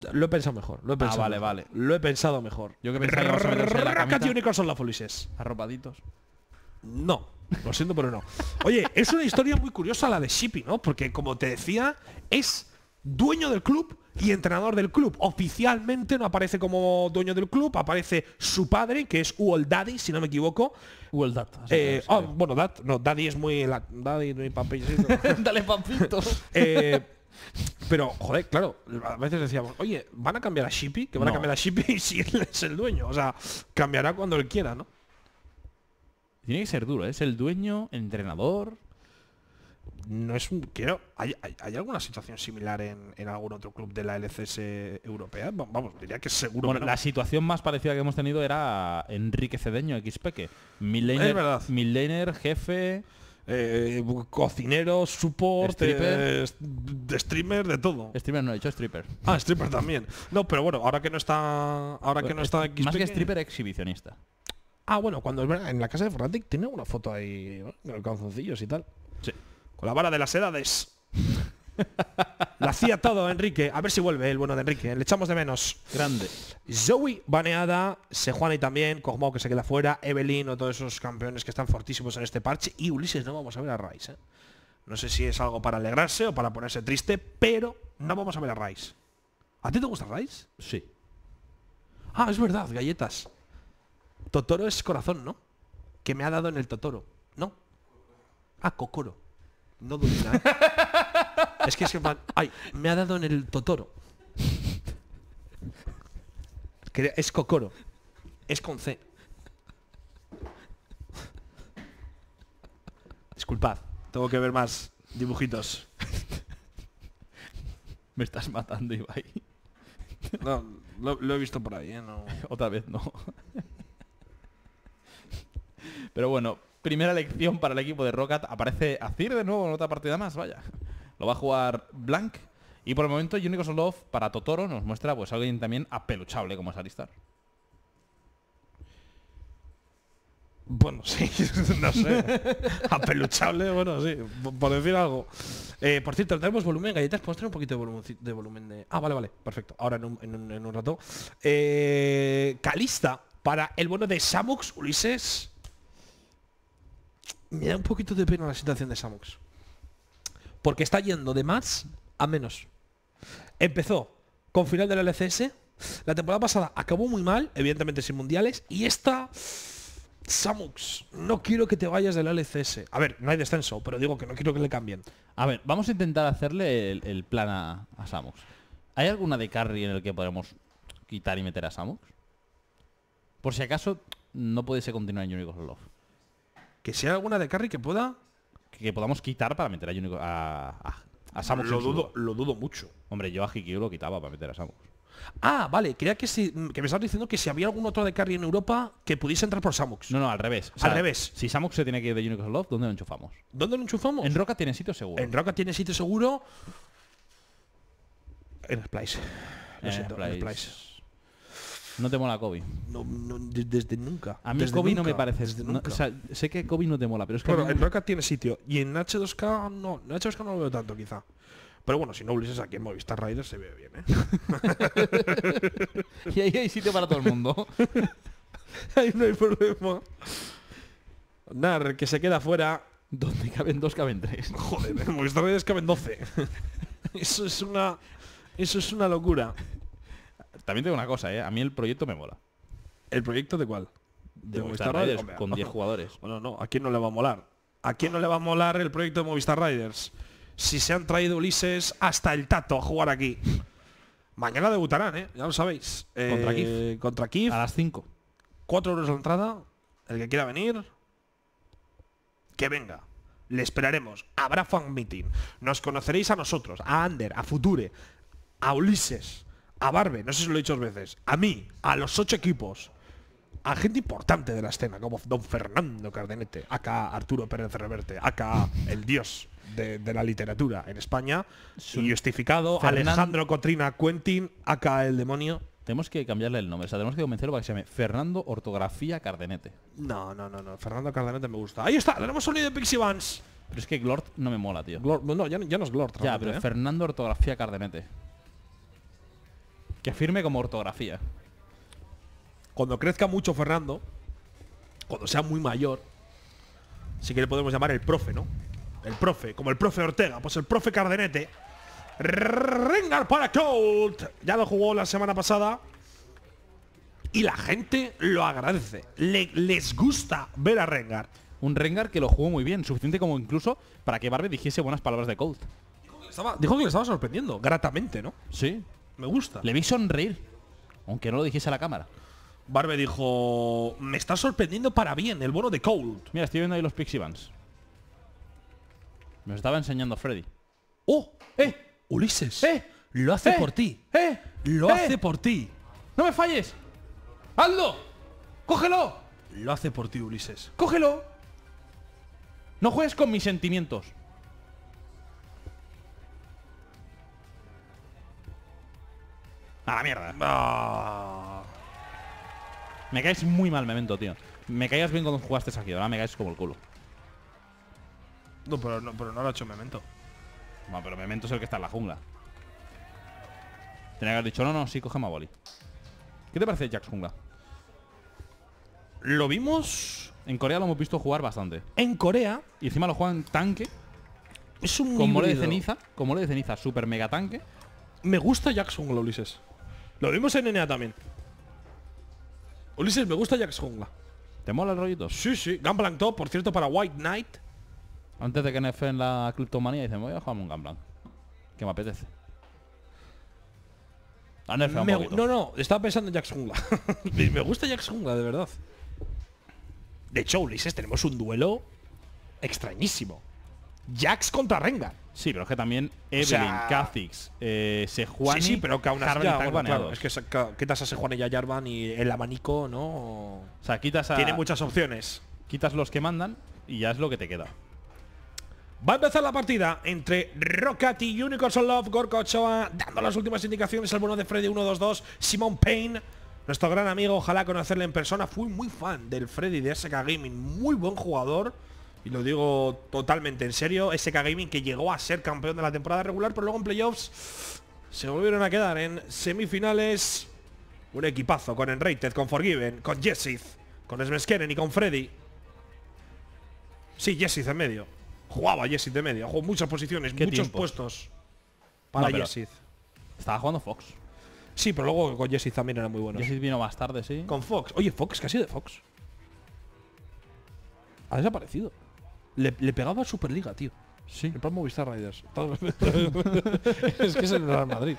Lo he pensado mejor. Lo he pensado vale, mejor. vale. Lo he pensado mejor. Yo que pensaba que íbamos a meterse en la Rocket camita. Unicorns Love, Ulises. Arropaditos. No, lo siento, pero no. Oye, es una historia muy curiosa la de Shippy, ¿no? Porque, como te decía, es dueño del club y entrenador del club. Oficialmente no aparece como dueño del club, aparece su padre, que es Uol Daddy, si no me equivoco. Well, that. Bueno, Daddy es muy... Daddy, muy papi. Dale, papito. Pero, joder, claro, a veces decíamos, oye, van a cambiar a Shippy, que van a No. cambiar a Shippy si él es el dueño. O sea, cambiará cuando él quiera, ¿no? Tiene que ser duro, ¿eh? Es el dueño, entrenador. No es un... ¿Hay alguna situación similar en algún otro club de la LCS europea? Vamos, diría que seguro. Bueno, que no. la situación más parecida que hemos tenido era Enrique Cedeño, XPeque. Es verdad. Midlaner, jefe. Cocinero, support, Stripper. de streamer, de todo. Stripper no he hecho stripper. Ah, stripper también. No, pero bueno, ahora que no está... Ahora que no está Más que XP, stripper, exhibicionista. Ah, bueno, cuando es verdad, en la casa de Fnatic tiene una foto ahí, ¿no? Con los calzoncillos y tal. Sí. Con la vara de las edades. La hacía todo, Enrique. A ver si vuelve el bueno de Enrique. Le echamos de menos. Grande. Zoe baneada, Sejuani también, Kog'Maw que se queda fuera, Evelyn o todos esos campeones que están fortísimos en este parche. Y Ulises no vamos a ver a Ryze, ¿eh? No sé si es algo para alegrarse o para ponerse triste, pero no vamos a ver a Ryze. ¿A ti te gusta Ryze? Sí. Ah, es verdad, galletas. Totoro es corazón, ¿no? Que me ha dado en el Totoro. ¿No? Ah, Kokoro. No domina, ¿eh? Es que ay, me ha dado en el Totoro. Es Kokoro. Es con C. Disculpad, tengo que ver más dibujitos. Me estás matando, Ibai. No, lo he visto por ahí, ¿eh? No. Otra vez no. Pero bueno, primera elección para el equipo de Rocket. Aparece Azir de nuevo en otra partida más, vaya. Lo va a jugar Blank. Y por el momento Unicorns Love para Totoro nos muestra pues alguien también apeluchable como es Alistar. Bueno, sí, no sé. Apeluchable, bueno, sí, por decir algo. Por cierto, tenemos volumen, galletas. ¿Podemos tener un poquito de volumen de...? Ah, vale, perfecto. Ahora en un rato. Kalista para el bueno de Samux, Ulises. Me da un poquito de pena la situación de Samux. Porque está yendo de más a menos. Empezó con final de la LCS. La temporada pasada acabó muy mal, evidentemente sin mundiales. Y esta... Samux, no quiero que te vayas del LCS. A ver, no hay descenso, pero digo que no quiero que le cambien. A ver, vamos a intentar hacerle el plan a Samux. ¿Hay alguna de carry en el que podamos quitar y meter a Samux? Por si acaso no pudiese continuar en Unicorns Love. Que sea alguna de carry que pueda... Que podamos quitar para meter a Samux. Lo dudo mucho. Hombre, yo a Hikyu lo quitaba para meter a Samux. Ah, vale, creía que me estabas diciendo que si había algún otro de carry en Europa que pudiese entrar por Samux. No, al revés. O sea, al revés. Si Samux se tiene que ir de Unicorns Love, ¿dónde lo enchufamos? ¿Dónde lo enchufamos? En Roca tiene sitio seguro. En Roca tiene sitio seguro. En Splice. Lo siento, en Splice. ¿No te mola Kobe? No, desde nunca. A mí desde Kobe nunca, no me parece. desde nunca. O sea, sé que Kobe no te mola, pero es que... Bueno, en Roca tiene sitio. Y en H2K no. En H2K no lo veo tanto, quizá. Pero bueno, si no Ulises aquí en Movistar Riders se ve bien, ¿eh? Y ahí hay sitio para todo el mundo. Ahí no hay problema. Nar, que se queda fuera. Donde caben dos, caben tres. Joder, en Movistar Riders caben 12. Eso es una locura. También tengo una cosa, ¿eh? A mí el proyecto me mola. ¿El proyecto de cuál? De Movistar Riders, con 10 jugadores. Bueno, no, ¿a quién no le va a molar? ¿A quién no le va a molar el proyecto de Movistar Riders? Si se han traído Ulises hasta el Tato a jugar aquí. Mañana debutarán, ¿eh? Ya lo sabéis. Contra Kif. Contra Kif. A las 5. 4 euros la entrada. El que quiera venir, que venga. Le esperaremos. Habrá fan meeting. Nos conoceréis a nosotros, a Ander, a Future, a Ulises, a Barbe, no sé si lo he dicho 2 veces, a mí, a los 8 equipos, a gente importante de la escena, como Don Fernando Cardenete, acá Arturo Pérez Reverte, acá el dios de la literatura en España, y justificado, Alejandro Cotrina Quentin, acá el demonio. Tenemos que cambiarle el nombre, o sea, tenemos que convencerlo para que se llame Fernando Ortografía Cardenete. No. Fernando Cardenete me gusta. Ahí está, tenemos sonido de Pixie Vans. Pero es que Glord no me mola, tío. No, ya no es Glord. Ya, pero Fernando Ortografía Cardenete. Que firme como ortografía. Cuando crezca mucho Fernando, cuando sea muy mayor, sí que le podemos llamar el profe, ¿no? El profe, como el profe Ortega, pues el profe Cardenete. Rengar para Colt. Ya lo jugó la semana pasada. Y la gente lo agradece. Les gusta ver a Rengar. Un Rengar que lo jugó muy bien, suficiente como incluso para que Barbe dijese buenas palabras de Colt. Dijo que le estaba sorprendiendo, gratamente, ¿no? Sí. Me gusta. Le vi sonreír, aunque no lo dijese a la cámara. Barbe dijo, me está sorprendiendo para bien el bono de Colt. Mira, estoy viendo ahí los Pixie Vans. Me los estaba enseñando Freddy. ¡Oh! Ulises. Lo hace por ti. Lo hace por ti. ¡No me falles! ¡Hazlo! ¡Cógelo! Lo hace por ti, Ulises. ¡Cógelo! No juegues con mis sentimientos. A la mierda. Ah. Me caes muy mal, Memento, tío. Me caías bien cuando jugaste aquí, ahora me caes como el culo. No, pero no lo ha hecho Memento. No, pero Memento es el que está en la jungla. Tenía que haber dicho, no, sí, coge Maboli. ¿Qué te parece Jax jungla? Lo vimos En Corea lo hemos visto jugar bastante. en Corea. Y encima lo juegan tanque, Es un con mole de híbrido. ceniza. Con mole de ceniza, super mega tanque. Me gusta Jax Jungla, Ulises. Lo vimos en NA también. Ulises, me gusta Jax Jungla. ¿Te mola el rollito? Sí, sí. Gunplank top, por cierto, para White Knight. Antes de que nerfen la criptomanía, dicen, voy a jugarme un Gunplank. Que me apetece. Han nerfeado un poquito. No, estaba pensando en Jax Jungla. Me gusta Jax Jungla, de verdad. De hecho, Ulises, tenemos un duelo extrañísimo. Jax contra Rengar. Sí, pero es que también Evelyn, sea, Kha'Zix, Sejuani, Sí, pero que aún así Jarvan ya, están bueno, claro, baneados. es que quitas a Sejuani y a Jarvan y el abanico, ¿no? O sea, quitas Tiene muchas opciones. quitas los que mandan y ya es lo que te queda. Va a empezar la partida entre Roccat y Unicorns on Love. Gorka Ochoa dando las últimas indicaciones al bono de Freddy 1-2-2. Simon Payne, nuestro gran amigo, ojalá conocerle en persona. Fui muy fan del Freddy de SK Gaming. Muy buen jugador. Y lo digo totalmente en serio. SK Gaming que llegó a ser campeón de la temporada regular, pero luego en playoffs se volvieron a quedar en semifinales. Un equipazo con Enrated, con Forgiven, con Jessith, con Smeskeren y con Freddy. Sí, Jessith en medio. Jugaba Jessith de medio, jugó muchas posiciones, ¿Qué muchos tiempos? puestos para No, pero- Jessith. Estaba jugando Fox. Sí, pero luego con Jessith también eran muy buenos. Jessis vino más tarde, sí. Con Fox. Oye, Fox, ¿qué ha sido de Fox? Ha desaparecido. Le pegaba a Superliga, tío. Sí. El Plan Movistar Riders. Es que es el Real Madrid.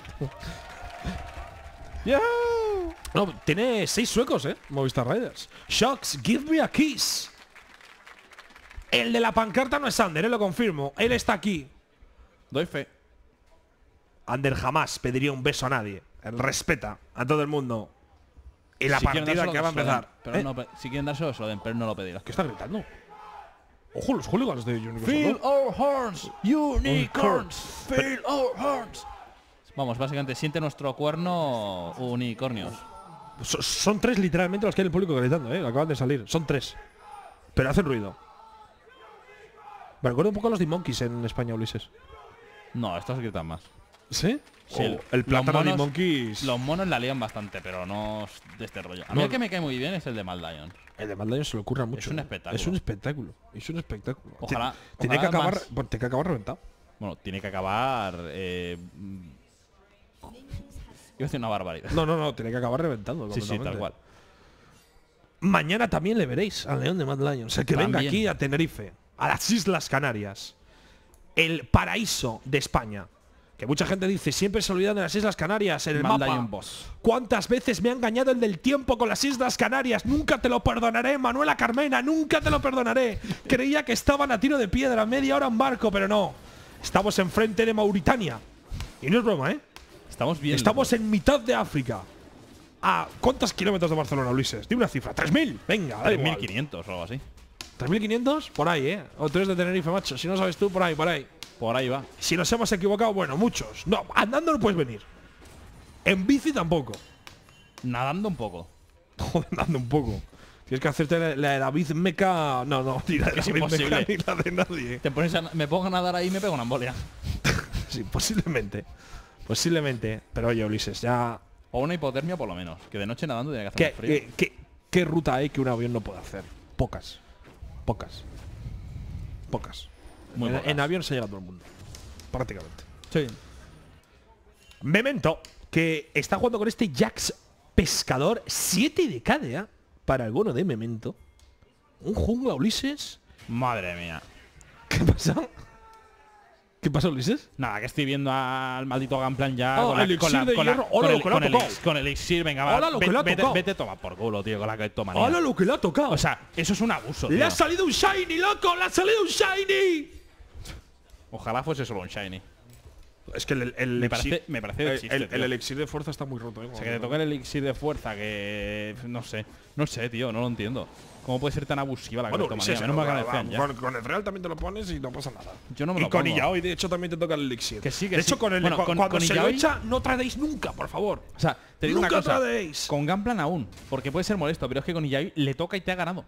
No, tiene 6 suecos, Movistar Riders. Shocks, give me a kiss. El de la pancarta no es Ander, lo confirmo. Él está aquí. Doy fe. Ander jamás pediría un beso a nadie. Él respeta a todo el mundo. Y la Si quieren partida dárselo, que va a se lo den, empezar. Pero no, si quieren dárselo, se lo den, pero no lo pedirás. ¿Qué está gritando? Ojo, los hooligans de Unicorns. Feel ¿no? our horns, unicorns. Feel our horns. Vamos, básicamente, siente nuestro cuerno unicornios. Son 3 literalmente los que hay en el público gritando, acaban de salir. Son 3. Pero hacen ruido. Me recuerda un poco a los de Monkeys en España, Ulises. No, estos gritan más. ¿Sí? Sí, El plátano de los monos- Monkeys. Los monos la lían bastante, pero no es de este rollo. A mí No. el que me cae muy bien es el de Mad Lion. El de Mad Lion se lo ocurra mucho. un espectáculo. Es un espectáculo. Es un espectáculo. Ojalá- Tiene ojalá que acabar, más. tiene que acabar reventado. Bueno, tiene que acabar... Iba a decir una barbaridad. No, tiene que acabar reventando. Sí, sí, tal completamente. cual. Mañana también le veréis al León de Mad Lions. El que venga También. aquí a Tenerife, a las Islas Canarias. El paraíso de España. Que mucha gente dice, siempre se olvidan de las Islas Canarias en el Mad mapa. Lion Boss. ¿Cuántas veces me ha engañado el del tiempo con las Islas Canarias? Nunca te lo perdonaré, Manuela Carmena, nunca te lo perdonaré. Creía que estaban a tiro de piedra, media hora en barco, pero no. Estamos enfrente de Mauritania. Y no es broma, ¿eh? Estamos bien. Estamos en mitad de África. ¿A cuántos kilómetros de Barcelona, Ulises? Dime una cifra. ¡3.000! Venga, da igual. 3.500 o algo así. ¿3.500? Por ahí, ¿eh? O 3 de Tenerife, macho. Si no sabes tú, por ahí, por ahí. Por ahí va. Si nos hemos equivocado, bueno, muchos. No, andando no puedes venir. En bici tampoco. Nadando un poco. Joder, andando un poco. Tienes que hacerte la de David Meca. No, ni la de Es David imposible. Meca, ni la de nadie. Te pones me pongo a nadar ahí y me pego una embolia. Sí, posiblemente. Posiblemente. Pero oye, Ulises, ya O una hipotermia por lo menos. Que de noche nadando tiene que hacer más frío. ¿Qué ruta hay que un avión no puede hacer? Pocas. Muy pocas. En avión se llega a todo el mundo. Prácticamente. Sí. Memento, que está jugando con este Jax Pescador. 7 de KDA para el bono de Memento. Un jungla, Ulises. Madre mía. ¿Qué pasa? ¿Qué pasa, Ulises? Nada, que estoy viendo al maldito Gunplan ya Oh, elixir de hierro. Hola, lo que le ha tocado. con el elixir, venga, va. Hola, lo que le ha tocado. Vete, toma por culo, tío, con la criptomanía. ¡Hola, lo que le ha tocado! O sea, eso es un abuso, ¡Le tío. ha salido un shiny, loco! ¡Le ha salido un shiny! Ojalá fuese solo un shiny. Es que el Me parece de chiste, tío. el elixir de fuerza está muy roto, O sea, que te toque el elixir de fuerza, que… No sé, tío, no lo entiendo. ¿Cómo puede ser tan abusiva la criptomanía? Menos mal que nerfean ya. Con el real también te lo pones y no pasa nada. Yo no me lo Y con pongo. Iyaoi, de hecho, también te toca el elixir. Que sí, que de sí. hecho, con el Bueno, cuando con se lo Iyaoi- echa, no tradeis nunca, por favor. O sea, te digo Nunca una cosa. tradeis. Con Gunplan aún, porque puede ser molesto, pero es que con Iyaoi le toca y te ha ganado.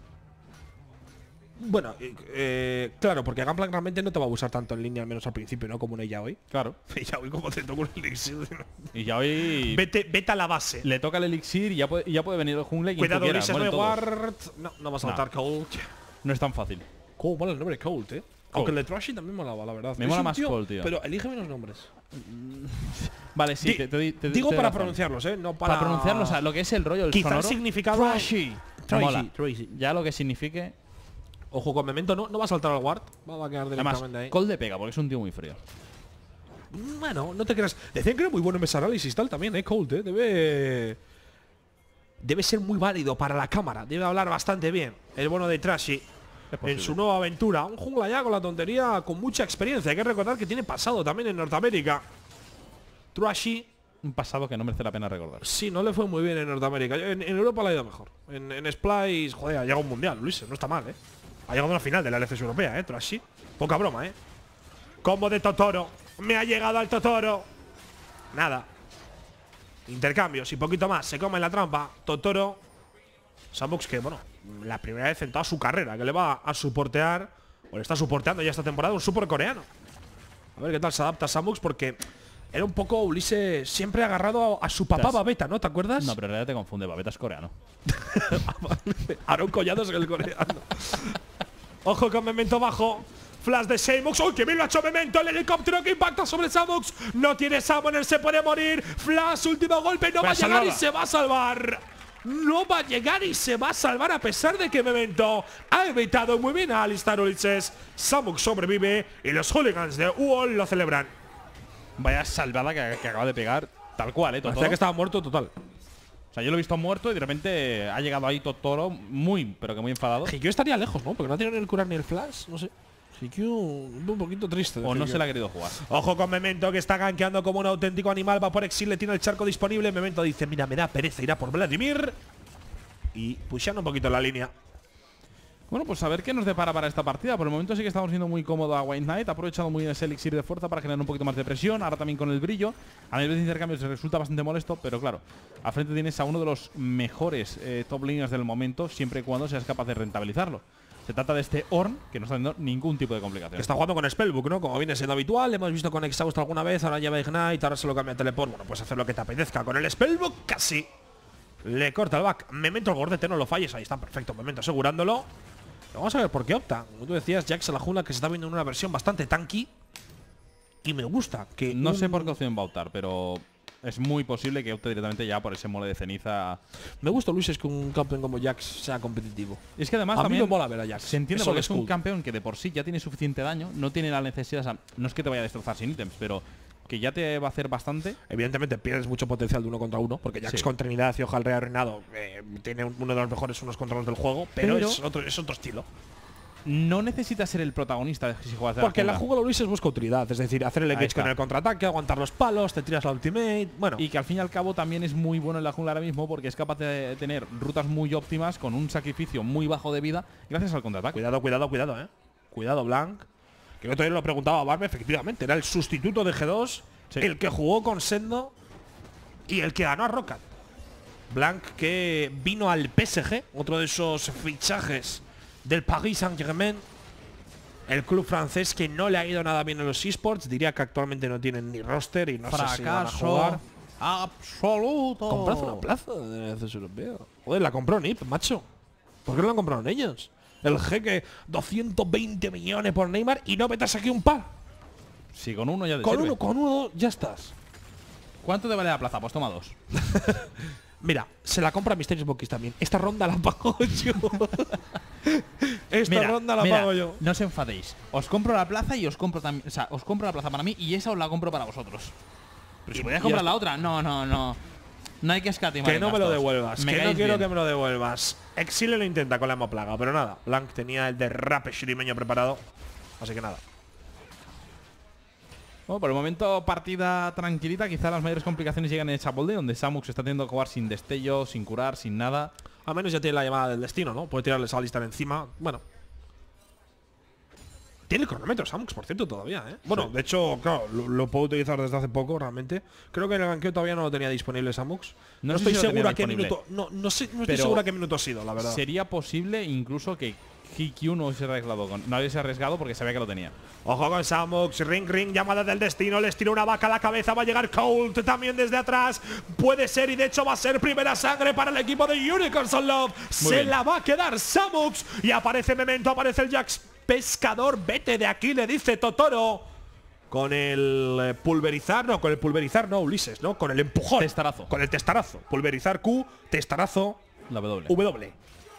Bueno, claro, porque Gunplan realmente no te va a abusar tanto en línea, al menos al principio, ¿no? Como un Iyaoi. Claro. Iyaoi, como te toca un elixir. Y Iyaoi Vete a la base. le toca el elixir y ya puede venir el jungle y quien Cuidado, tú quieras, Ulises, no hay mueren ward. todos. No va a saltar Cold. No es tan fácil. ¿Cómo mola el nombre Cold, Aunque el de Trashy también molaba, la verdad. Me Es mola un más Cold, tío. Pero elige menos nombres. Vale, sí, Digo te para razón. pronunciarlos, No para… Para pronunciarlo, o sea, lo que es el rollo, el Quizá el sonoro. significado… Trashy. Mola. Trashy. Ya lo que signifique… Ojo con Memento, no va a saltar al ward. Va a quedar directamente Además, ahí. Cold le pega, porque es un tío muy frío. Bueno, no te creas. Decían que era muy bueno en Mesa Análisis tal también, Cold, Debe ser muy válido para la cámara. Debe hablar bastante bien. El bueno de Trashy. En su nueva aventura. Un jungla ya con la tontería, con mucha experiencia. Hay que recordar que tiene pasado también en Norteamérica. Trashy, Un pasado que no merece la pena recordar. sí, no le fue muy bien en Norteamérica. En Europa le ha ido mejor. En Splice, joder, ha llegado a un mundial, Luis. No está mal, Ha llegado a una final de la LCS europea, Trashy. Poca broma, Combo de Totoro. Me ha llegado al Totoro. Nada. Intercambios y poquito más. Se come la trampa. Totoro. Samux, que bueno, la primera vez en toda su carrera que le va a soportear, o le está soporteando ya esta temporada, un super coreano. A ver qué tal se adapta Samux, porque era un poco Ulises siempre agarrado a su papá Babeta, ¿no? ¿Te acuerdas? No, pero en realidad te confunde, Babeta es coreano. Aaron Collado es el coreano. Ojo con Memento bajo. Flash de Samux. ¡Uy, qué bien lo ha hecho Memento! El helicóptero que impacta sobre Samux. No tiene Summoner, se puede morir. Flash, último golpe. No va a llegar y se va a salvar. No va a llegar y se va a salvar a pesar de que Memento ha evitado muy bien a Alistar Ulises. Samux sobrevive y los hooligans de UOL lo celebran. Vaya salvada que acaba de pegar, tal cual, Totoro. Parecía que estaba muerto total. O sea, yo lo he visto muerto y de repente ha llegado ahí Totoro pero que muy enfadado. Hikyu estaría lejos, ¿no? Porque no tiene ni el curar ni el flash. No sé. Hikyu un poquito triste. O no se le ha querido jugar. Ojo con Memento, que está gankeando como un auténtico animal. Va por Exil, le tiene el charco disponible. Memento dice, mira, me da pereza, irá por Vladimir. Y pushando un poquito la línea. Bueno, pues a ver qué nos depara para esta partida. Por el momento sí que estamos viendo muy cómodo a White Knight. Ha aprovechado muy bien ese elixir de fuerza para generar un poquito más de presión. Ahora también con el brillo. A nivel de intercambios resulta bastante molesto, pero claro, al frente tienes a uno de los mejores top líneas del momento, siempre y cuando seas capaz de rentabilizarlo. Se trata de este Ornn, que no está teniendo ningún tipo de complicación. Está jugando con Spellbook, ¿no? Como viene siendo habitual. Le hemos visto con Exhaust alguna vez. Ahora lleva Ignite, ahora se lo cambia a Teleport. Bueno, pues hacer lo que te apetezca. Con el Spellbook casi le corta el back. Memento, el gordete, no lo falles. Ahí está, perfecto. Memento asegurándolo. Vamos a ver por qué opta. Como tú decías, Jax a la jungla, que se está viendo en una versión bastante tanky. Y me gusta que… No sé por qué opción va a optar, pero es muy posible que opte directamente ya por ese mole de ceniza. Me gusta, Luis, es que un campeón como Jax sea competitivo. Y es que además A mí también me mola ver a Jax. se entiende Eso porque es es un cool. campeón que de por sí ya tiene suficiente daño, no tiene la necesidad, o sea, no es que te vaya a destrozar sin ítems, pero que ya te va a hacer bastante. Evidentemente pierdes mucho potencial de 1 contra 1, porque Jax Sí. con Trinidad y Hoja al Rey Arruinado tiene uno de los mejores unos contra unos del juego, pero es otro estilo. No necesitas ser el protagonista si juegas de Porque la la jungla. jungla Luis es busca utilidad, es decir, hacer el Ahí engage está. con el contraataque, aguantar los palos, te tiras la ultimate. Bueno, Y que al fin y al cabo también es muy bueno en la jungla ahora mismo porque es capaz de tener rutas muy óptimas con un sacrificio muy bajo de vida gracias al contraataque. cuidado, Cuidado, Blanc. Que el otro día lo preguntaba a Barbe, efectivamente, era el sustituto de G2, Sí. el que jugó con Sendo y el que ganó a Rocket. Blanc, que vino al PSG, otro de esos fichajes del Paris Saint-Germain, el club francés que no le ha ido nada bien en los esports. Diría que actualmente no tienen ni roster y no sé si van a Fracaso. jugar. absoluto. Compraste una plaza de acceso europeo. Joder, la compró NIP, macho. ¿Por qué no la compraron ellos? El jeque, 220 millones por Neymar y no metas aquí un par. Sí, con uno ya te Con sirve. con uno ya estás. ¿Cuánto te vale la plaza? Pues toma 2. Mira, se la compra Mysterious Box también. Esta ronda la pago yo. Esta ronda la pago yo. No os enfadéis. Os compro la plaza y os compro también. O sea, os compro la plaza para mí y esa os la compro para vosotros. Pero si podías comprar la otra, no. No hay que escatimar. Que no me lo devuelvas. Me Que no caéis quiero bien. que me lo devuelvas. Exile lo intenta con la hemoplaga, pero nada. Blanc tenía el derrape shrimeño preparado. Así que nada. Bueno, por el momento partida tranquilita. Quizá las mayores complicaciones llegan en Chabolde, donde Samux está teniendo que jugar sin destello, sin curar, sin nada. Al menos ya tiene la llamada del destino, ¿no? Puede tirarles a Alistar encima. Bueno. Tiene el cronómetro Samux, por cierto, todavía, ¿eh? Bueno, Sí. de hecho, claro, lo puedo utilizar desde hace poco, realmente. Creo que en el ganqueo todavía no lo tenía disponible Samux. No No sé estoy si lo tenía seguro a qué disponible. minuto. No estoy Pero seguro a qué minuto ha sido, la verdad. Sería posible incluso que GQ no hubiese arriesgado, no hubiese arriesgado porque sabía que lo tenía. Ojo con Samux, ring, llamada del destino, les tira una vaca a la cabeza, va a llegar Colt también desde atrás, puede ser y de hecho va a ser primera sangre para el equipo de Unicorns on Love, se bien. la va a quedar Samux y aparece Memento, aparece el Jax Pescador, vete de aquí, le dice Totoro. Con el pulverizar, no, Ulises, ¿no? Con el empujón. Testarazo. Con el testarazo. Pulverizar Q, testarazo La W. W.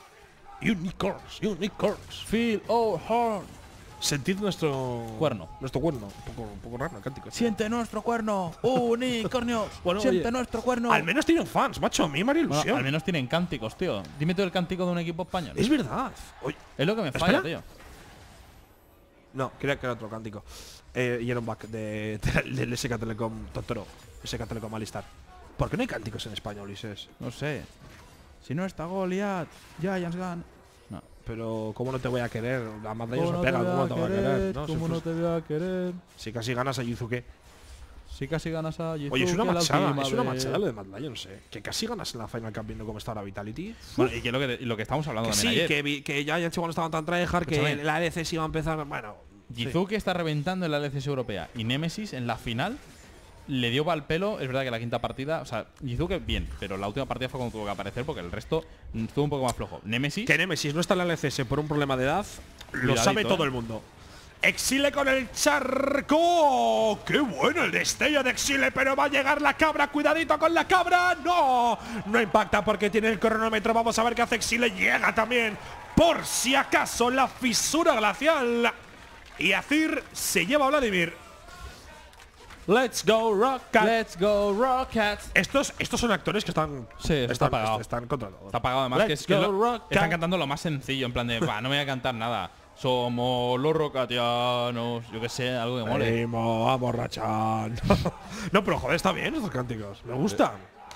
Unicorns. Feel our heart. Sentid nuestro Cuerno. Nuestro cuerno. Un poco raro el cántico. Siente nuestro cuerno, unicornios. Bueno, Siente oye, nuestro cuerno. Al menos tienen fans, macho. A mí me haría Bueno, ilusión. al menos tienen cánticos, tío. Dime tú el cántico de un equipo español. Es verdad. Oye, Es lo que me falla, ¿espera? tío. no, quería que era otro cántico. Y era un back del SK Telecom Totoro. SK Telecom Alistar. ¿Por qué no hay cánticos en España, Ulises? No sé. Si no está Goliath, Giants Gun. No. Pero, ¿cómo no te voy a querer? La Mad Lions se pega, ¿cómo te voy a querer? ¿No? ¿Cómo no te voy a querer? Si casi ganas a Yuzuke. Si casi ganas a Yizuke Oye, es una la machada, última es una vez. machada lo de Mad Lions, Que casi ganas en la Final Cup viendo cómo está ahora Vitality. Bueno, y que lo que estamos hablando Que también sí, ayer. que ya igual no estaban tan tryhard, que Escúchame. la LC se iba a empezar. Bueno, sí. Yizuke está reventando en la LCS europea y Nemesis en la final le dio pa'l pelo. Es verdad que la quinta partida, o sea, Yizuke bien, pero la última partida fue cuando tuvo que aparecer porque el resto estuvo un poco más flojo. Nemesis, Que Nemesis no está en la LCS por un problema de edad, lo Cuidadito, sabe todo el mundo. Exile con el charco. ¡Qué bueno el destello de Exile! Pero va a llegar la cabra. ¡Cuidadito con la cabra! ¡No! No impacta porque tiene el cronómetro. Vamos a ver qué hace Exile. Llega también, por si acaso, la fisura glacial. Y Azir se lleva a Vladimir. Let's go Rocket. let's go Rockets. Estos son actores que están. Sí, eso está pagado. Están contratados. Está pagado además, que Let's es go lo- Rocket. están cantando lo más sencillo, en plan de, va, no me voy a cantar nada. Somos los rocatianos, yo que sé, algo que mole. Primo, aborrachán. No, pero joder, está bien estos cánticos. Me gustan.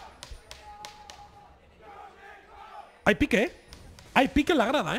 Hay pique, ¿eh? Hay pique en la grada, ¿eh?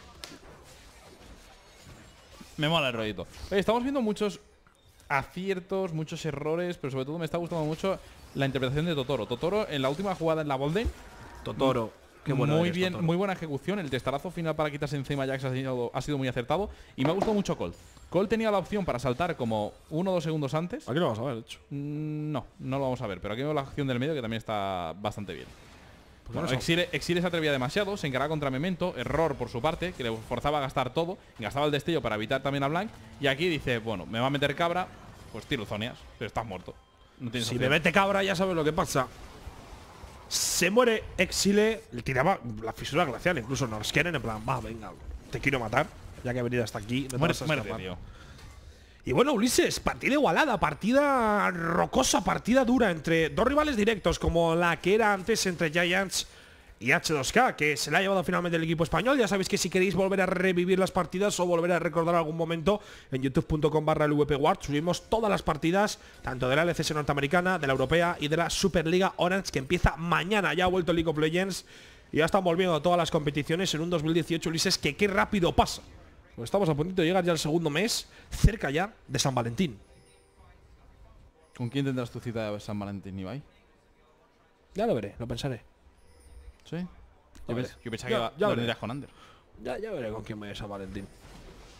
Me mola el rollito. Oye, estamos viendo muchos aciertos, muchos errores, pero sobre todo me está gustando mucho la interpretación de Totoro. Totoro en la última jugada en la Bolden, Totoro. Qué bueno muy eres, bien, Totoro. muy buena ejecución. El testarazo final para quitarse encima a Jax ha sido muy acertado. Y me ha gustado mucho Colt. Colt tenía la opción para saltar como 1 o 2 segundos antes. Aquí lo vamos a ver, de hecho. No lo vamos a ver, pero aquí veo la acción del medio que también está bastante bien. Porque Bueno, no Exile se atrevía demasiado, se encaraba contra Memento, error por su parte, que le forzaba a gastar todo, gastaba el destello para evitar también a Blanc, y aquí dice, bueno, me va a meter cabra, pues tiro zonias, pero estás muerto. No tienes Si opción. me mete cabra, ya sabes lo que pasa. Se muere Exile. Le tiraba la fisura glacial. Incluso nos quieren en plan, va, venga, te quiero matar. Ya que he venido hasta aquí. No te vas a Muérete, escapar. tío. Y bueno, Ulises, partida igualada, partida rocosa, partida dura entre dos rivales directos como la que era antes entre Giants y H2K, que se la ha llevado finalmente el equipo español. Ya sabéis que si queréis volver a revivir las partidas o volver a recordar algún momento, en youtube.com/LVPWard subimos todas las partidas, tanto de la LCS norteamericana, de la europea y de la Superliga Orange, que empieza mañana. Ya ha vuelto League of Legends y ya están volviendo todas las competiciones en un 2018, Ulises, que qué rápido pasa. Pues estamos a punto de llegar ya al segundo mes, cerca ya de San Valentín. ¿Con quién tendrás tu cita de San Valentín, Ibai? Ya lo veré, lo pensaré. ¿Sí? Ya veré. Yo pensaba Ya- que ya lo veré. tendrías con Ander. Ya veré con quién me voy a San Valentín.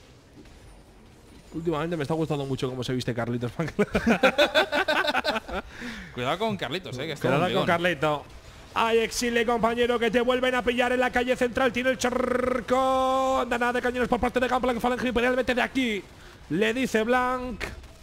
Últimamente me está gustando mucho cómo se viste Carlitos. Cuidado con Carlitos, que está Cuidado un con león. Carleto. Hay Exile, compañero, que te vuelven a pillar en la calle central. Tiene el charco. Danada de cañones por parte de Gunplank Falange Imperial. Vete de aquí. Le dice Blanc.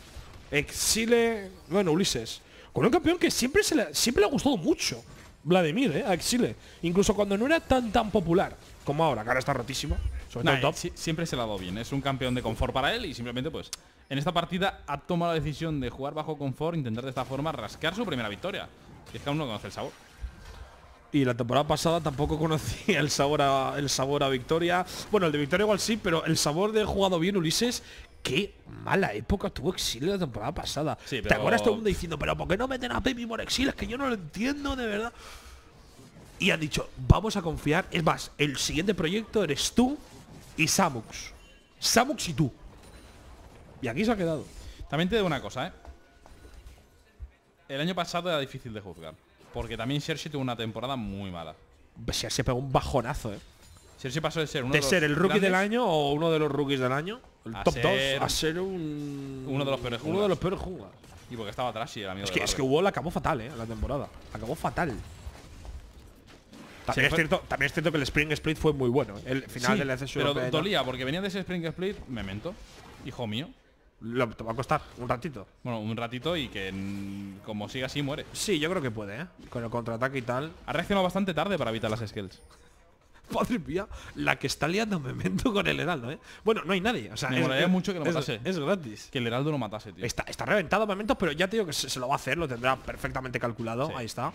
Exile. Bueno, Ulises. Con un campeón que siempre le ha gustado mucho. Vladimir, a Exile. Incluso cuando no era tan popular como ahora, que ahora está rotísimo. Sobre todo Nah, en top. siempre se le ha dado bien. Es un campeón de confort para él y simplemente, pues, en esta partida ha tomado la decisión de jugar bajo confort, intentar de esta forma rascar su primera victoria. Y es que aún no conoce el sabor. Y la temporada pasada tampoco conocía el sabor a victoria. Bueno, el de victoria igual sí, pero el sabor de jugado bien, Ulises. Qué mala época tuvo Exile la temporada pasada. Sí, ¿Te pero- acuerdas todo el mundo diciendo, pero ¿por qué no meten a Pepi por Exile? Es que yo no lo entiendo, de verdad. Y han dicho, vamos a confiar. Es más, el siguiente proyecto eres tú y Samux. Samux y tú. Y aquí se ha quedado. También te digo una cosa, El año pasado era difícil de juzgar. Porque también Xerxes tuvo una temporada muy mala. Se pegó un bajonazo, Xerxes pasó de ser uno De de los ser el rookie del grandes año o uno de los rookies del año. El a top 2 ser a ser uno de los peores Uno de los peores junglas. Y porque estaba atrás y era amigo Es de que Barber. WoW acabó fatal, la temporada. Acabó fatal. También, Sí, es cierto que el Spring Split fue muy bueno. El final Sí, del ECS pero europeo dolía porque venía de ese Spring Split, Memento, hijo mío. te va a costar un ratito. Bueno, un ratito y que como siga así muere. Sí, yo creo que puede, con el contraataque y tal. Ha reaccionado bastante tarde para evitar las skills. Madre mía, la que está liando Memento con el Heraldo, Bueno, no hay nadie. O sea, Me molaría mucho que lo es- matase. Es gratis. Que el Heraldo lo matase, tío. Está reventado Memento, pero ya te digo que se lo va a hacer, lo tendrá perfectamente calculado. Sí. Ahí está.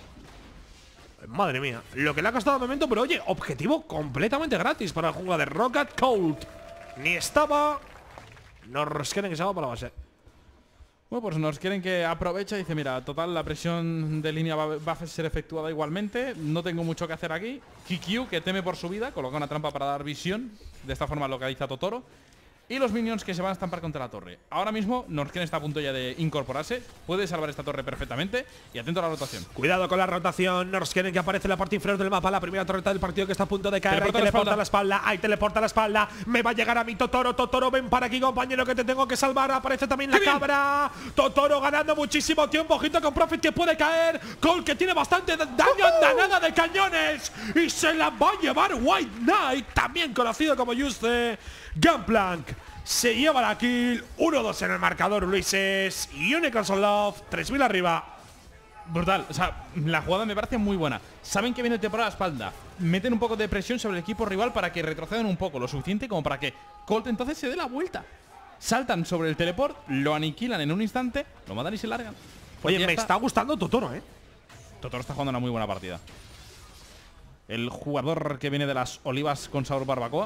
Madre mía, lo que le ha costado a Memento, pero oye, objetivo completamente gratis para el jungla de Rocket Cold. Ni estaba. Nos quieren que se haga para la base. Bueno, pues nos quieren que aproveche y dice, mira, total, la presión de línea va a ser efectuada igualmente. No tengo mucho que hacer aquí. Kikyu, que teme por su vida, coloca una trampa para dar visión. De esta forma localiza a Totoro. Y los minions que se van a estampar contra la torre. Ahora mismo Norsken está a punto ya de incorporarse. Puede salvar esta torre perfectamente. Y atento a la rotación. Cuidado con la rotación. Nos quieren que aparece en la parte inferior del mapa. La primera torreta del partido que está a punto de caer. Teleporta Ahí la teleporta espalda. la espalda. Ahí teleporta la espalda. Me va a llegar a mi Totoro. Totoro, ven para aquí, compañero, que te tengo que salvar. Aparece también la cabra. Totoro ganando muchísimo tiempo. Ojito con Profit que puede caer. Cole que tiene bastante daño en danada de cañones. Y se la va a llevar White Knight, también conocido como Yuste. Gunplank se lleva la kill. 1-2 en el marcador, Ulises. Unicorns on Love. 3000 arriba. Brutal, o sea, la jugada me parece muy buena. Saben que viene el temporal a la espalda. Meten un poco de presión sobre el equipo rival para que retrocedan un poco, lo suficiente como para que Colt entonces se dé la vuelta. Saltan sobre el teleport, lo aniquilan en un instante, lo matan y se largan. Porque Oye, ya me está gustando Totoro, Totoro está jugando una muy buena partida. El jugador que viene de las olivas con sabor barbacoa.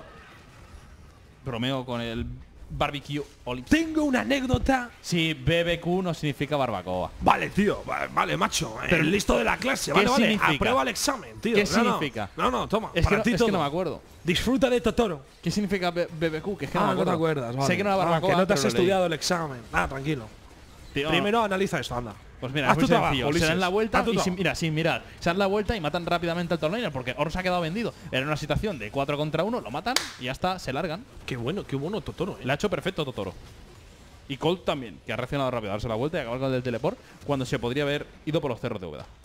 Bromeo con el barbecue olive. Tengo una anécdota. Sí, BBQ no significa barbacoa. Vale, tío, vale, macho. Pero- El listo de la clase. ¿Qué Vale, vale. significa? Aprueba el examen, tío. ¿Qué No, no. significa? No, toma. Es que, para no, ti es todo. que no me acuerdo. Disfruta de Totoro. ¿Qué significa BBQ? Que es que no me No te acuerdo. acuerdas, vale. Sé que no era barbacoa, que no te pero has lo leí. estudiado el examen. Nada, tranquilo. Tío, Primero analiza esto, anda. pues mira, haz es muy tu trabajo, sencillo. Se Ulises. dan la vuelta Haz tu y trabajo. sin mirar. Se dan la vuelta y matan rápidamente al torneo porque Oro se ha quedado vendido. Era una situación de 4 contra 1, lo matan y ya está, se largan. Qué bueno Totoro, Le ha hecho perfecto Totoro. Y Colt también, que ha reaccionado rápido a darse la vuelta y acabar con el del teleport cuando se podría haber ido por los cerros de Úbeda.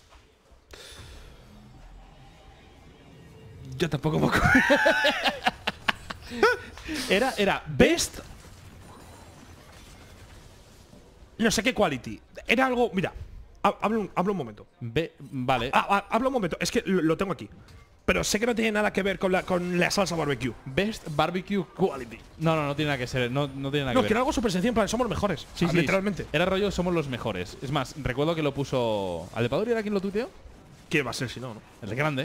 Yo tampoco me acuerdo. Era Best. No sé qué quality. Era algo. Mira, hablo un momento. Vale. Hablo un momento. Es que lo tengo aquí. Pero sé que no tiene nada que ver con la salsa barbecue. Best Barbecue Quality. No tiene nada que ser. No tiene nada No, que que ver. era algo súper sencillo. En plan, somos los mejores. Literalmente. Era rollo, somos los mejores. Es más, recuerdo que lo puso. ¿Al de Paduri era quien lo tuiteó? ¿Quién va a ser si no? El grande.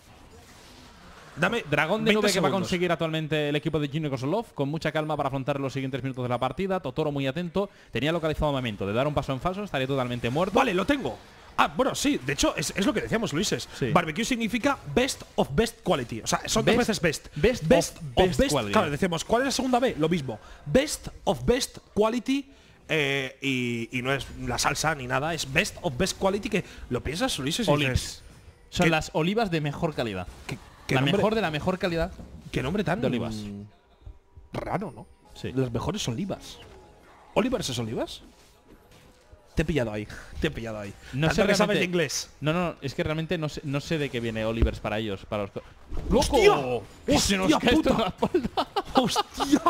Dame Dragón de 20 nube que va a segundos. conseguir actualmente el equipo de Unicorns on Love, con mucha calma para afrontar los siguientes minutos de la partida. Totoro muy atento. Tenía localizado un momento de dar un paso en falso, estaría totalmente muerto. Vale, lo tengo. Bueno, sí, de hecho es lo que decíamos, Luises. Sí. Barbecue significa best of best quality. O sea, son dos Best- veces best. best of of best quality. Claro, decimos, ¿cuál es la segunda B? Lo mismo. Best of best quality. Y no es la salsa ni nada, es best of best quality. Que lo piensas, Luises, y Olives. dices, Son ¿qué- las olivas de mejor calidad. qué La nombre- mejor de la mejor calidad. qué nombre tan de olivas. raro, ¿no? Sí. Las mejores olivas. ¿Olivers es olivas? Te he pillado ahí. Te he pillado ahí. No Tanto sé que sabes realmente- de inglés. No, es que realmente no sé de qué viene Olivers para ellos, para los... ¡Hostia! ¡Que se nos ¡Hostia, cae esto en puta! la espalda! ¡Hostia!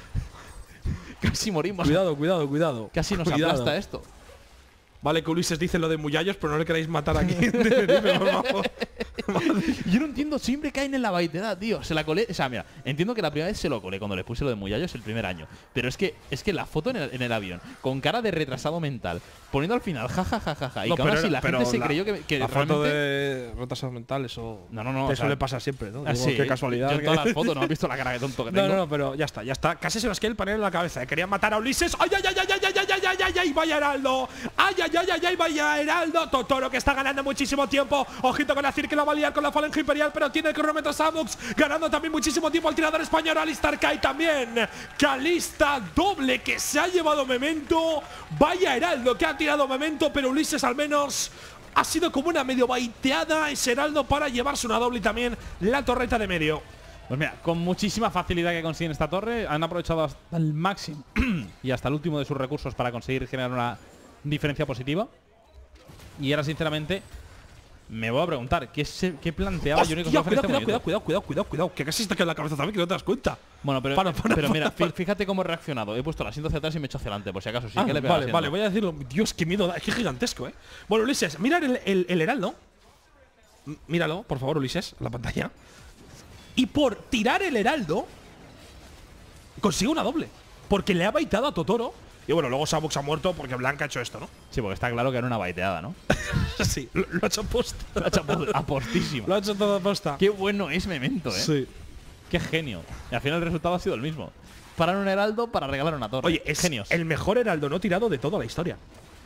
Casi morimos. Cuidado. Casi nos Cuidado. aplasta esto. Vale, que Ulises dice lo de Muyallos, pero no le queráis matar aquí. Dime, por favor. Yo no entiendo, siempre caen en la baitedad, tío. Se la colé. O sea, mira, entiendo que la primera vez se lo colé cuando le puse lo de Muyallos el primer año. Pero es que la foto en el avión, con cara de retrasado mental, poniendo al final jajajaja. Y No, que aún pero así era- la gente pero se la- creyó que La foto realmente. de retraso mental, eso. No, Te o sea, suele pasar siempre, ¿no? Ah, Digo, sí, qué casualidad. Yo en que- todas las fotos no has visto la cara de tonto que tengo. No, pero ya está. Casi se nos queda el panel en la cabeza. Querían matar a Ulises. ¡Ay, ay! ¡Vaya Heraldo! ¡Ay! ¡Vaya Heraldo! Totoro que está ganando muchísimo tiempo. Ojito con Azir que lo va a liar con la Falange Imperial, pero tiene el cronómetro Samux. Ganando también muchísimo tiempo al tirador español Alistar Kai también. Calista doble que se ha llevado Memento. Vaya Heraldo que ha tirado Memento, pero Ulises al menos ha sido como una medio baiteada ese Heraldo para llevarse una doble y también la torreta de medio. Pues mira, con muchísima facilidad que consiguen esta torre, han aprovechado hasta el máximo y hasta el último de sus recursos para conseguir generar una diferencia positiva. Y ahora, sinceramente, me voy a preguntar, ¿qué planteaba Unicorn Soft en este momento? Cuidado, que casi te queda en la cabeza también, que no te das cuenta. Bueno, pero, Para, mira, fíjate cómo he reaccionado. He puesto el asiento hacia atrás y me he hecho hacia adelante, por si acaso. Sí, que le pega vale, al vale, asiento. voy a decirlo. Dios, qué miedo da. Es que es gigantesco, ¿eh? Bueno, Ulises, mira el Heraldo. Míralo, por favor, Ulises, en la pantalla. Y por tirar el Heraldo, consigue una doble. Porque le ha baitado a Totoro. Y bueno, luego Samux ha muerto porque Blanca ha hecho esto, ¿no? Sí, porque está claro que era una baiteada, ¿no? Sí, lo ha hecho posta. Lo ha hecho apostísimo. Lo ha hecho todo posta. Qué bueno es Memento, ¿eh? Sí. Qué genio. Y al final el resultado ha sido el mismo. Parar un heraldo para regalar una torre. Oye, es genios. el mejor Heraldo no tirado de toda la historia.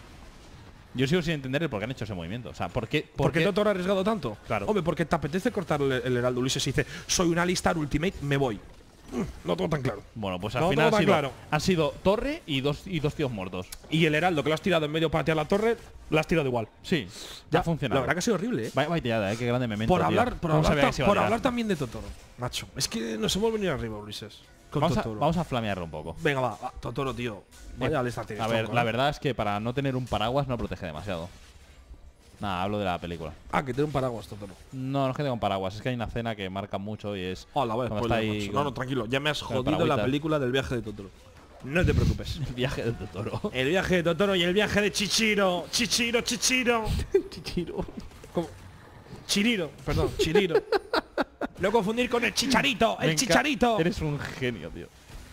Yo sigo sin entender el por qué han hecho ese movimiento. O sea, ¿por qué? ¿Por qué Totoro ha arriesgado tanto? Claro. Hombre, porque te apetece cortar el Heraldo. Ulises y dice, soy un Alistar Ultimate, me voy. No tengo tan claro. Bueno, pues al No final tengo tan claro. han sido torre y dos tíos muertos. Y el Heraldo que lo has tirado en medio para tirar la torre, lo has tirado igual. Sí, Ya ha funcionado. La verdad que ha sido horrible, ¿eh? Vaya baiteada, qué grande Memento. Por tío. hablar, ¿Cómo sabía que se iba a tirar? también de Totoro, macho. Es que nos hemos venido arriba, Ulises. Con Vamos Totoro. a flamearlo un poco. Venga, va, Totoro, tío. Vaya Alistar tienes. A ver, tronco, la ¿eh? verdad es que para no tener un paraguas no protege demasiado. Nada, hablo de la película. Ah, que tiene un paraguas, Totoro. No es que tenga un paraguas, es que hay una escena que marca mucho y es… Hola, voy a cuando spoiler, está ahí macho. con No, tranquilo. Ya me has con el jodido la paragüitas. película del viaje de Totoro. No te preocupes. el viaje del Totoro. El viaje de Totoro y el viaje de Chichiro. Chichiro. Chichiro. ¿Cómo? Chiriro, perdón, Chiriro. No confundir con el Chicharito, el Chicharito. Eres un genio, tío.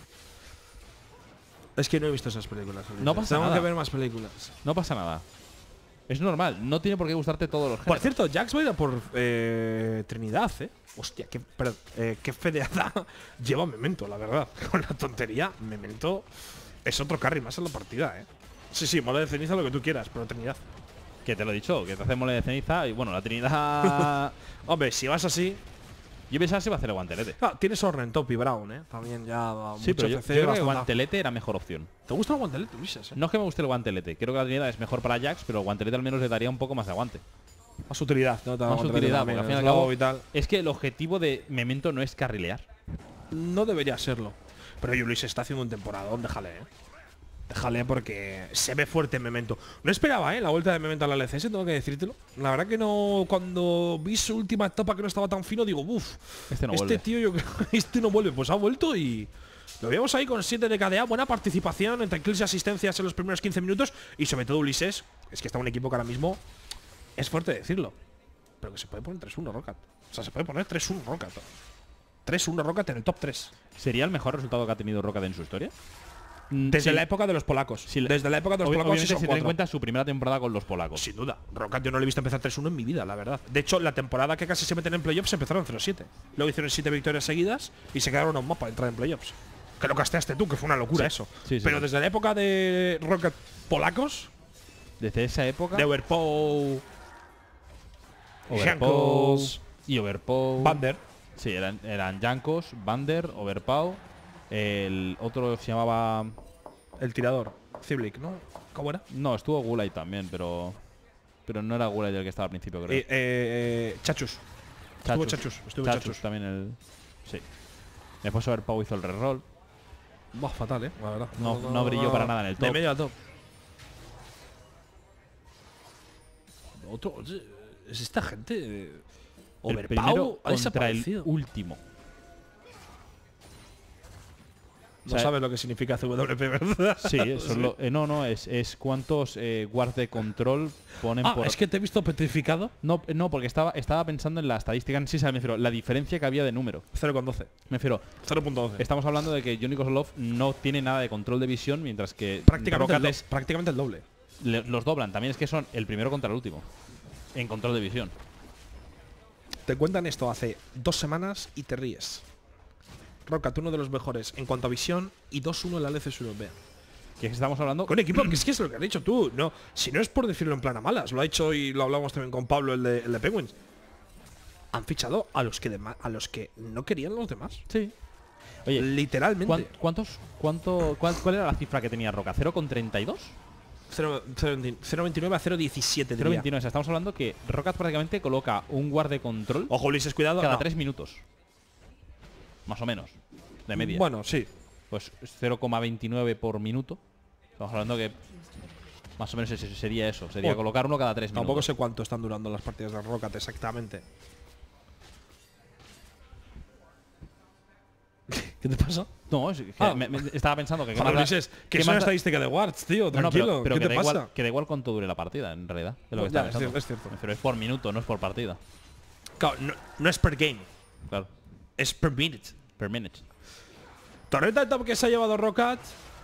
Es que no he visto esas películas. Ulises. No pasa Tengo nada. que ver más películas. No pasa nada. Es normal, no tiene por qué gustarte todos los Por géneros. cierto, Jax va a ir a por Trinidad, ¿eh? Hostia, qué fedeada lleva Memento, la verdad. Con la tontería, Memento es otro carry más en la partida, ¿eh? Sí, mole de ceniza lo que tú quieras, pero Trinidad. Que te lo he dicho, que te hace mole de ceniza y bueno, la Trinidad… Hombre, si vas así… Yo pensaba que se iba a hacer el guantelete. Ah, tienes Orren, Top y Brown, ¿eh? También ya Sí, mucho pero yo CC, creo que el bastante- guantelete era mejor opción. ¿Te gusta el guantelete, Ulises? No es que me guste el guantelete, creo que la Trinidad es mejor para Jax, pero el guantelete al menos le daría un poco más de aguante. Más utilidad, ¿no? Más utilidad, porque al fin y al Slow cabo y tal. es que el objetivo de Memento no es carrilear. No debería serlo. Pero oye, Luis está haciendo un temporadón, déjale, Déjale porque se ve fuerte en Memento. No esperaba, la vuelta de Memento a la LCS, tengo que decírtelo. La verdad que no, cuando vi su última etapa que no estaba tan fino, digo, uff, Este no vuelve. tío, yo creo que este no vuelve. Pues ha vuelto y lo vemos ahí con 7 de KDA, buena participación entre kills y asistencias en los primeros 15 minutos. Y sobre todo Ulises, es que está un equipo que ahora mismo es fuerte decirlo, pero que se puede poner 3-1 Rocket. O sea, se puede poner 3-1 Rocket. 3-1 Rocket en el top 3. ¿Sería el mejor resultado que ha tenido Rocket en su historia? Desde Sí. la época de los polacos. Sí, Desde la época de los polacos Obviamente, sí son si ten en 4. cuenta su primera temporada con los polacos. Sin duda. Rocket yo no le he visto empezar 3-1 en mi vida, la verdad. De hecho, la temporada que casi se meten en playoffs empezaron 0-7. Luego hicieron 7 victorias seguidas y se quedaron a un mapa para entrar en playoffs. Que lo casteaste tú, que fue una locura eso. Sí, Pero sí. desde la época de Rocket polacos, Desde esa época, de Overpow, Overpow Jankos, y Overpow. Bander. Sí, eran Jankos, Bander, Overpow. El otro se llamaba… El tirador. Ciblik, ¿no? ¿Cómo era? No, estuvo Gulay también, pero no era Gulay el que estaba al principio, creo. Chachus. Estuvo Chachus. también el… Sí. Después Overpow hizo el reroll. Bah, fatal, la verdad. No brilló para nada en el top. De medio al top. Otro, es esta gente. El Overpower primero ha contra el desaparecido. último. No O sea, sabes lo que significa CWP, ¿verdad? Sí, eso es lo, no, es cuántos guards de control ponen por... Es que te he visto petrificado. No, porque estaba pensando en la estadística en sí, me refiero, la diferencia que había de número. 0,12. Me refiero, 0.12. estamos hablando de que Johnny Kozlov no tiene nada de control de visión, mientras que Prácticamente el doble. los doblan. También es que son el primero contra el último en control de visión. Te cuentan esto hace 2 semanas y te ríes. Rocket, uno de los mejores en cuanto a visión y 2-1 en la LCS europea. Que estamos hablando Con equipo, que es lo que has dicho tú. No, si no es por decirlo en plan a malas, lo ha hecho y lo hablamos también con Pablo, el de Penguins. Han fichado a los que no querían los demás. Sí. Oye, literalmente. ¿cuál era la cifra que tenía Roca? ¿0,32? 0.29 a 0.17 diría. 0,29. O sea, estamos hablando que Rocket prácticamente coloca un guard de control Ojo, Ulises, cuidado. cada no. 3 minutos. Más o menos. De media. Bueno, sí. Pues 0,29 por minuto. Estamos hablando que más o menos sería eso. Sería Bueno, colocar uno cada 3 minutos. Tampoco sé cuánto están durando las partidas de Rocket exactamente. ¿Qué te pasa? No, es que me estaba pensando que... Joder, Ulises, que es una estadística de wards, tío. Tranquilo. pero ¿Qué que te da pasa? igual, que da igual cuánto dure la partida, en realidad. Es lo que Ya, estaba pensando. es cierto. Pero es por minuto, no es por partida. Claro, no es per game, Claro. es per minute. Per minute. Torreta de top que se ha llevado Rocket,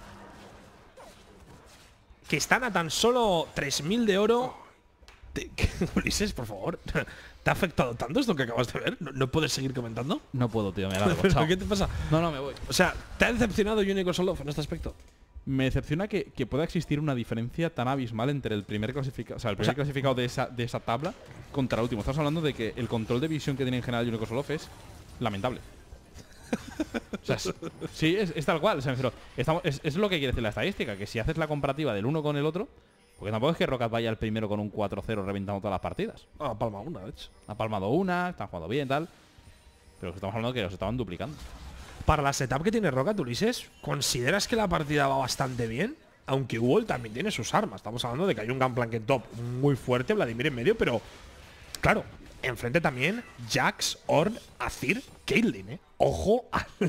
que están a tan solo 3.000 de oro. Ulises, por favor, ¿te ha afectado tanto esto que acabas de ver? ¿No puedes seguir comentando? No puedo, tío, me largo. ¿Pero Chao. qué te pasa? No, me voy. O sea, ¿te ha decepcionado Unique Solov en este aspecto? Me decepciona que pueda existir una diferencia tan abismal entre el primer clasificado, o sea, el primer clasificado de esa tabla contra el último. Estamos hablando de que el control de visión que tiene en general Unique Solov es lamentable. O sea, sí, es tal cual. O sea, es lo que quiere decir la estadística, que si haces la comparativa del uno con el otro, porque tampoco es que Rocket vaya al primero con un 4-0 reventando todas las partidas. Ah, palma una, de hecho. Ha palmado una, están jugando bien, tal. Pero estamos hablando que los estaban duplicando. Para la setup que tiene Rocket, Ulises, ¿consideras que la partida va bastante bien? Aunque Wall también tiene sus armas. Estamos hablando de que hay un Gunplank en top muy fuerte, Vladimir en medio, pero claro, enfrente también Jax, Ornn, Azir, Caitlyn, Ojo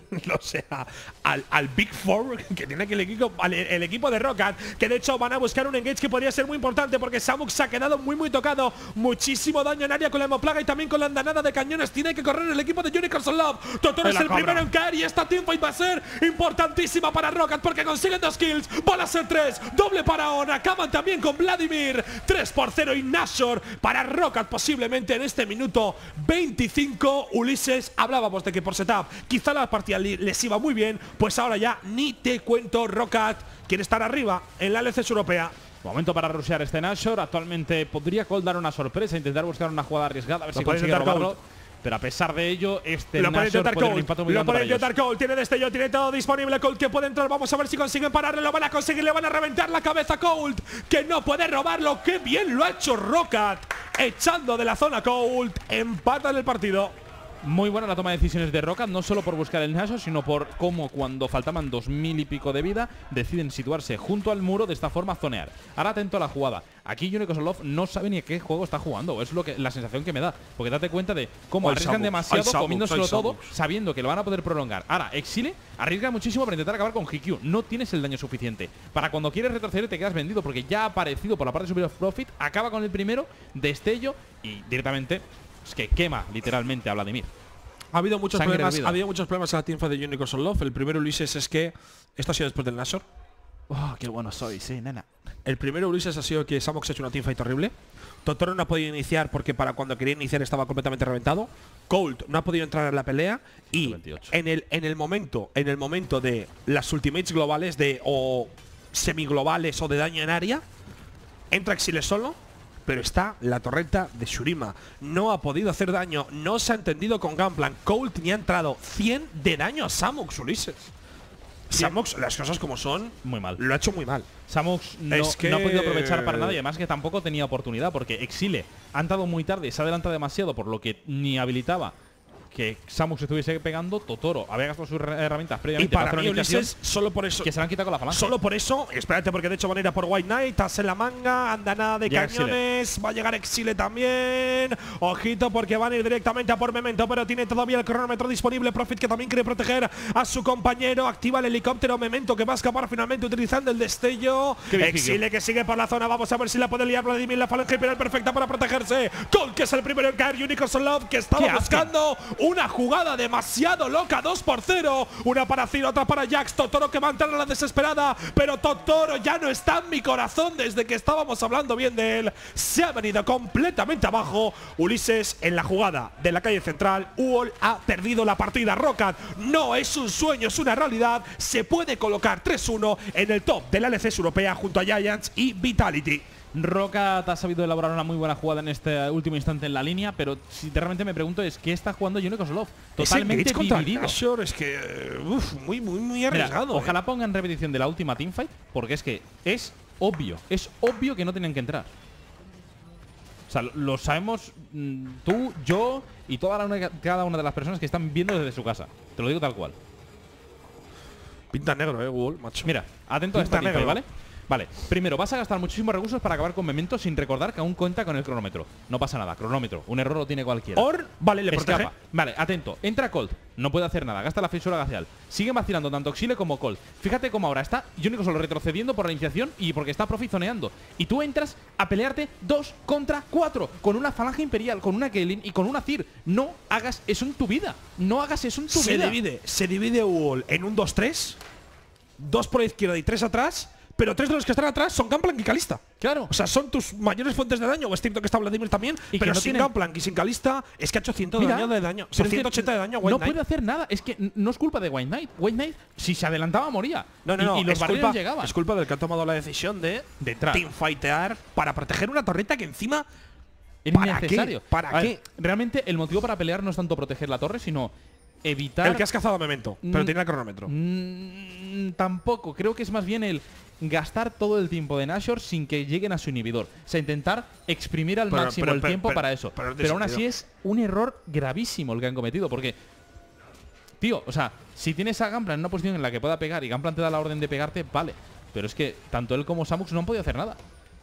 al Big Four que tiene aquí el equipo de Rocket, que de hecho van a buscar un engage que podría ser muy importante porque Samux se ha quedado muy tocado. Muchísimo daño en área con la hemoplaga y también con la andanada de cañones. Tiene que correr el equipo de Unicorn Love. Totoro es el primero en caer y esta teamfight va a ser importantísima para Rocket porque consiguen 2 kills. Van a ser 3. Doble para Ornn. Acaban también con Vladimir. 3-0 y Nashor para Rocket posiblemente en este minuto 25. Ulises, hablábamos de que por setup quizá la partida les iba muy bien, pues ahora ya ni te cuento. Rocket quiere estar arriba en la LCS europea. Momento para rushear este Nashor. Actualmente podría Cold dar una sorpresa, intentar buscar una jugada arriesgada, a ver si consigue robarlo. Pero a pesar de ello, lo puede intentar Cold. Lo puede intentar Cold. Cold. Tiene destello, tiene todo disponible. Cold que puede entrar. Vamos a ver si consiguen pararle. Lo van a conseguir. Le van a reventar la cabeza a Cold, que no puede robarlo. ¡Qué bien lo ha hecho Rocket! Echando de la zona Cold. Empatan el partido. Muy buena la toma de decisiones de Rocket, no solo por buscar el Nashor, sino por cómo cuando faltaban 2000 y pico de vida deciden situarse junto al muro, de esta forma zonear. Ahora atento a la jugada. Aquí Unique Solov no sabe ni a qué juego está jugando, es la sensación que me da, porque date cuenta de cómo arriesgan demasiado comiéndoselo todo, sabiendo que lo van a poder prolongar. Ahora, Exile arriesga muchísimo para intentar acabar con GQ. No tienes el daño suficiente. Para cuando quieres retroceder te quedas vendido, porque ya ha aparecido por la parte superior Profit, acaba con el primero, destello y directamente es que quema literalmente a Vladimir. Ha habido muchos problemas en la teamfight de Unique Love. El primero, Ulises, es que esto ha sido después del Nashor. Oh, qué bueno soy, sí, nena. El primero, Ulises, ha sido que Samux ha hecho una teamfight horrible. Totoro no ha podido iniciar porque para cuando quería iniciar estaba completamente reventado. Cold no ha podido entrar en la pelea. Y en el momento de las ultimates globales o semiglobales o de daño en área, entra Exile solo. Pero está la torreta de Shurima. No ha podido hacer daño. No se ha entendido con Gunplank. Cold ni ha entrado 100 de daño a Samux, Ulises. Samux, las cosas como son, muy mal. Lo ha hecho muy mal. Samux no ha podido aprovechar para nada y además que tampoco tenía oportunidad porque Exile ha entrado muy tarde, se adelanta demasiado por lo que ni habilitaba que Samus estuviese pegando, Totoro había gastado sus herramientas Y previamente para hacer una mí, iniciación, Ulises, solo por eso. que se la han quitado con la falange. Solo por eso, espérate, porque de hecho van a ir a por White Knight, en la manga, andanada de Llega cañones, va a llegar Exile también. Ojito, porque van a ir directamente a por Memento, pero tiene todavía el cronómetro disponible. Profit, que también quiere proteger a su compañero, activa el helicóptero. Memento, que va a escapar finalmente utilizando el destello. Exile, que sigue por la zona, vamos a ver si la puede liar Vladimir. La falange imperial perfecta para protegerse. Cole, que es el primero en caer. Unicorn Love, que estaba buscando una jugada demasiado loca, 2-0. Una para Ciro, otra para Jax. Totoro, que va a entrar a la desesperada, pero Totoro ya no está en mi corazón desde que estábamos hablando bien de él. Se ha venido completamente abajo. Ulises, en la jugada de la calle central, UOL ha perdido la partida. Rocket no es un sueño, es una realidad. Se puede colocar 3-1 en el top de la LCS europea junto a Giants y Vitality. Rocket ha sabido elaborar una muy buena jugada en este último instante en la línea, pero si realmente me pregunto es ¿qué está jugando Unicorn Love? Totalmente dividido. Es que muy arriesgado. Mira, ojalá pongan en repetición de la última teamfight, porque es que es obvio que no tienen que entrar. O sea, lo sabemos tú, yo y cada una de las personas que están viendo desde su casa. Te lo digo tal cual. Pinta negro, Wall, macho. Mira, atento a esta teamfight, ¿vale? Vale, primero, vas a gastar muchísimos recursos para acabar con Memento sin recordar que aún cuenta con el cronómetro. No pasa nada, cronómetro. Un error lo tiene cualquiera. Vale, le protege. Vale, atento. Entra Colt. No puede hacer nada. Gasta la fisura glacial. Siguen vacilando tanto Exile como Colt. Fíjate cómo ahora está Unicorn solo retrocediendo por la iniciación y porque está Profit zoneando. Y tú entras a pelearte 2 contra 4 con una falange imperial, con una Kaelin y con una Cir. No hagas eso en tu vida. No hagas eso en tu vida. Se divide Wall en un 2-3. 2 por la izquierda y 3 atrás. Pero 3 de los que están atrás son Gunplank y Kalista. Claro. O sea, son tus mayores fuentes de daño. O es cierto que está Vladimir también. Pero sin Gunplank y sin Kalista es que ha hecho 100 de daño. O sea, 180 de daño a White Knight. No puede hacer nada. Es que no es culpa de White Knight. White Knight, si se adelantaba, moría. No. Y los barriles llegaban. Es culpa del que ha tomado la decisión de entrar. Teamfightear para proteger una torreta que encima… Es innecesario. ¿Para qué? Realmente el motivo para pelear no es tanto proteger la torre, sino evitar… El que has cazado a Memento, pero tiene el cronómetro. Tampoco. Creo que es más bien el gastar todo el tiempo de Nashor sin que lleguen a su inhibidor. O sea, intentar exprimir al máximo el tiempo para eso. Pero aún así es un error gravísimo el que han cometido. Porque, tío, o sea, si tienes a Gunplank en una posición en la que pueda pegar y Gunplank te da la orden de pegarte, vale. Pero es que tanto él como Samux no han podido hacer nada.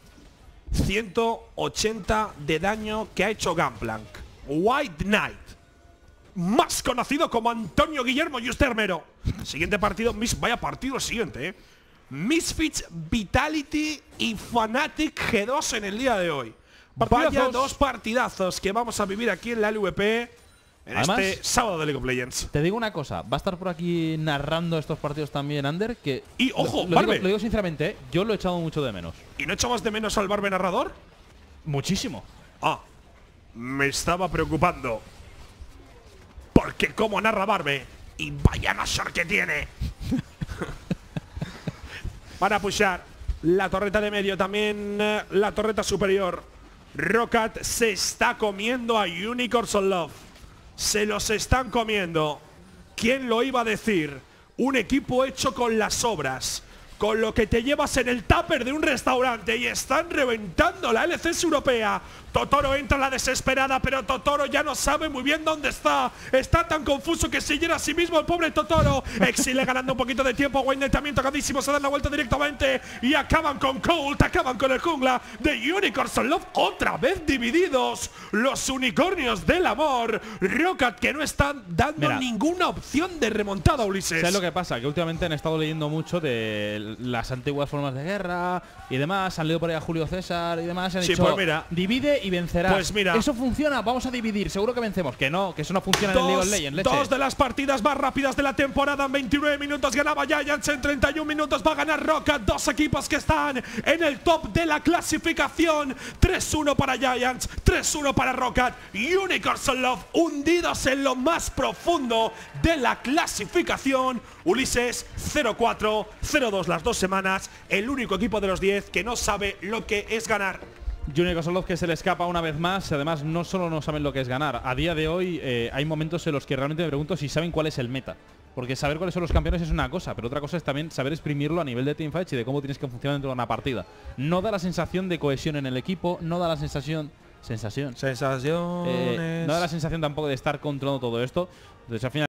180 de daño que ha hecho Gunplank. White Knight, más conocido como Antonio Guillermo Yustermero. Siguiente partido, vaya partido el siguiente, Misfits, Vitality y Fnatic G2 en el día de hoy. Vaya 2 partidazos que vamos a vivir aquí en la LVP en además, este sábado de League of Legends. Te digo una cosa, va a estar por aquí narrando estos partidos también Ander, que… Y ojo, lo digo sinceramente, yo lo he echado mucho de menos. ¿Y no echabas de menos al Barbe narrador? Muchísimo. Me estaba preocupando. Porque como narra Barbe, y vaya Nashor que tiene. Para pushar la torreta de medio, también la torreta superior. Rocket se está comiendo a Unicorn Love. Se los están comiendo. ¿Quién lo iba a decir? Un equipo hecho con las obras, con lo que te llevas en el tupper de un restaurante, y están reventando la LCS europea. Totoro entra a la desesperada, pero Totoro ya no sabe muy bien dónde está. Está tan confuso que se llena a sí mismo el pobre Totoro. Exile ganando un poquito de tiempo. White Knight también tocadísimo. Se dan la vuelta directamente y acaban con Colt. Acaban con el jungla de Unicorn Love. Otra vez divididos los unicornios del amor. Rocket, que no están dando ninguna opción de remontada, Ulises. ¿Sabes lo que pasa? Que últimamente han estado leyendo mucho de las antiguas formas de guerra y demás. Han leído por ahí a Julio César y demás. Han dicho, pues mira, divide y vencerá. Pues mira, eso funciona, vamos a dividir, seguro que vencemos. Que no, que eso no funciona en el League of Legends. Dos de las partidas más rápidas de la temporada. En 29 minutos ganaba Giants, en 31 minutos va a ganar Rocket. Dos equipos que están en el top de la clasificación. 3-1 para Giants, 3-1 para Rocket. Unicorn Love hundidos en lo más profundo de la clasificación. Ulises 0-4, 0-2 las 2 semanas. El único equipo de los 10 que no sabe lo que es ganar. Unicorn Love, que se le escapa una vez más. Además, no solo no saben lo que es ganar. A día de hoy hay momentos en los que realmente me pregunto si saben cuál es el meta. Porque saber cuáles son los campeones es una cosa, pero otra cosa es también saber exprimirlo a nivel de teamfights y de cómo tienes que funcionar dentro de una partida. No da la sensación de cohesión en el equipo, no da la sensación Sensación. Sensaciones. No da la sensación tampoco de estar controlando todo esto. Entonces al final